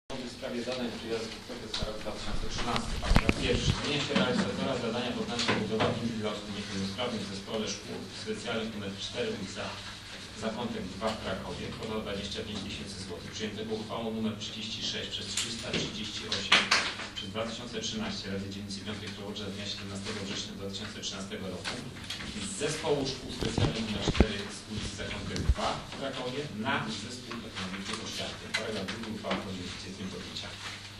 W sprawie zadań przyjazdów za rok 2013. Paragraf pierwszy. Zmienia się realizatora zadania pod nazwą budowa windy dla osób niepełnosprawnych w zespole szkół specjalnych nr 4 ulica Zakątek 2 w Krakowie. Kwota 25 000 złotych. Przyjętego uchwałą nr 36 przez 338 przez 2013 Rady Dzielnicy 5 Krowodrza z dnia 17 września 2013 roku z zespołu szkół specjalnych nr 4 z ulicy Zakątek 2 w Krakowie na zespół ekonomiki oświaty. Paragraf 2 uchwała podjęcie z tym do picia.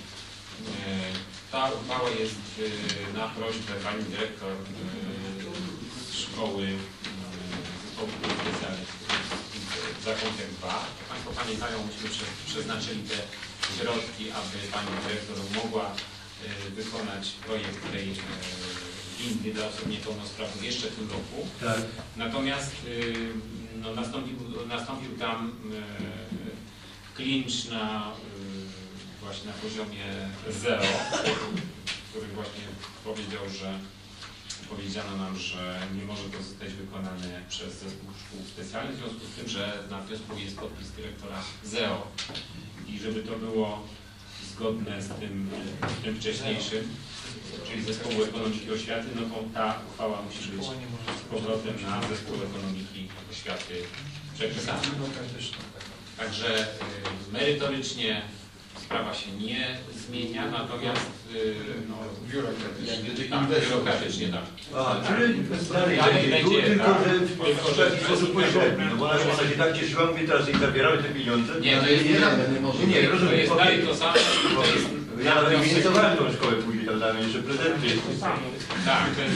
Ta uchwała jest na prośbę pani dyrektor szkoły zespołu specjalnych Zakątek 2. Państwo pamiętają, myśmy przeznaczyli te środki, aby pani dyrektor mogła wykonać projekt tej windy dla osób niepełnosprawnych jeszcze w tym roku. Tak. Natomiast no, nastąpił tam klincz właśnie na poziomie 0, który właśnie powiedziano nam, że nie może to zostać wykonane przez zespół szkół specjalnych, w związku z tym, że na wniosku jest podpis dyrektora ZEO i żeby to było zgodne z tym wcześniejszym, czyli zespołu ekonomiki oświaty, no to ta uchwała musi być z powrotem na zespół ekonomiki oświaty przekazana. Także merytorycznie sprawa się nie zmienia, natomiast no, biurokratycznie tak. Tylko, że w sposób pośredni, no bo ona się tak cieszyła, mówię, teraz jej zabieramy te pieniądze. Nie, to jest nie, rozumiem. To jest dalej to samo. Ja nawet inicjowałem tą szkołę później, tam dałem jeszcze prezenty. Tak, to jest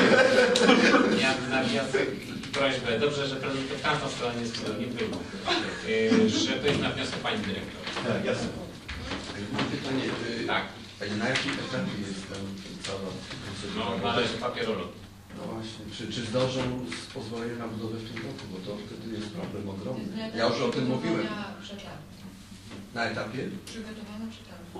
na wniosek i prośbę. Dobrze, że prezent w tamtą stronę nie było. Że to jest na wniosek pani dyrektor. Tak, jasne. Mam pytanie, tak. na jakim etapie jest tam cała procedura? No, należy papierolog. No właśnie, czy zdążą z pozwoleniem na budowę w tym roku, bo to wtedy jest problem ogromny. Ja już o tym mówiłem. Na etapie? Przygotowana przetargu.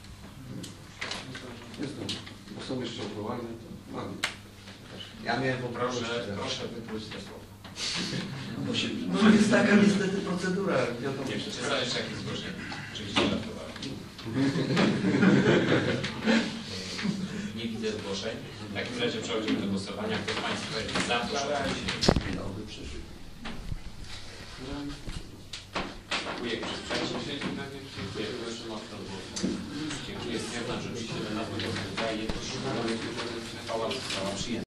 Nie zdążą, bo są jeszcze odwołane, to mamy. Ja miałem poprawę. Proszę wypróć te słowa. No jest taka niestety procedura. Nie przeczytałeś jakieś zgłoszenie. Oczywiście żartowałem. Nie widzę zgłoszeń. W takim razie przechodzimy do głosowania. Kto z Państwa jest za, proszę. Dziękuję. Dziękuję. Proszę mocno głos. Dziękuję. Stwierdzam, że rzeczywiście na nas to daje. Uchwała została przyjęta.